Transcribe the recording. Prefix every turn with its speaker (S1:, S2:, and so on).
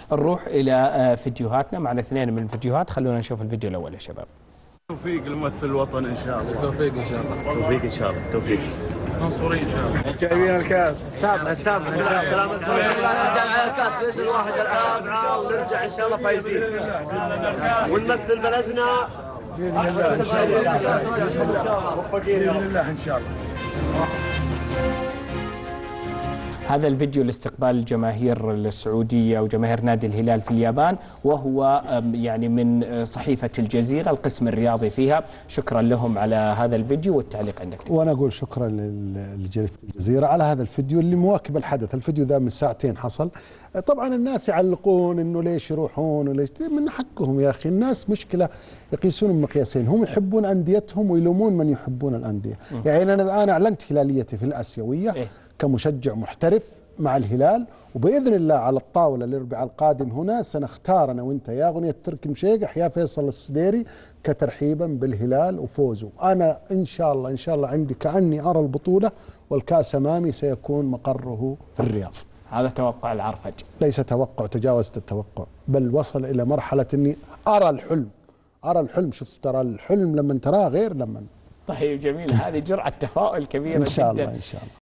S1: نروح إلى فيديوهاتنا، معنا اثنين من الفيديوهات، خلونا نشوف الفيديو الأول يا شباب.
S2: توفيق لممثل الوطن ان شاء الله.
S3: توفيق ان شاء الله.
S4: توفيق ان شاء الله. توفيق.
S3: منصورين ان شاء الله.
S2: جايبين الكاس.
S4: السابع ان شاء الله.
S3: نرجع على الكاس باذن الله.
S4: نرجع ان شاء الله فايزين ونمثل بلدنا
S2: باذن الله ان شاء الله. باذن الله ان شاء الله.
S1: هذا الفيديو لاستقبال الجماهير السعودية وجماهير نادي الهلال في اليابان، وهو يعني من صحيفة الجزيرة القسم الرياضي فيها. شكرا لهم على هذا الفيديو، والتعليق عندك.
S5: وأنا أقول شكرا لجريدة الجزيرة على هذا الفيديو اللي مواكب الحدث. الفيديو ذا من ساعتين حصل. طبعا الناس يعلقون إنه ليش يروحون وليش، من حقهم يا أخي. الناس مشكلة يقيسون بمقياسين، هم يحبون أنديتهم ويلومون من يحبون الأندية. يعني أنا الآن أعلنت هلاليتي في الآسيوية كمشجع محترف مع الهلال، وبإذن الله على الطاولة الأربعاء القادم هنا سنختار أنا وأنت يا أغنية تركي مشيقح يا فيصل السديري كترحيبا بالهلال وفوزه. أنا إن شاء الله إن شاء الله عندي كأني أرى البطولة والكأس أمامي سيكون مقره في الرياض.
S1: هذا توقع العرفج.
S5: ليس توقع، تجاوزت التوقع، بل وصل إلى مرحلة أني أرى الحلم. أرى الحلم. شوف ترى الحلم لما تراه غير لما.
S1: طيب جميل، هذه جرعة تفاؤل كبيرة
S5: إن شاء
S1: جدا.
S5: الله إن شاء الله.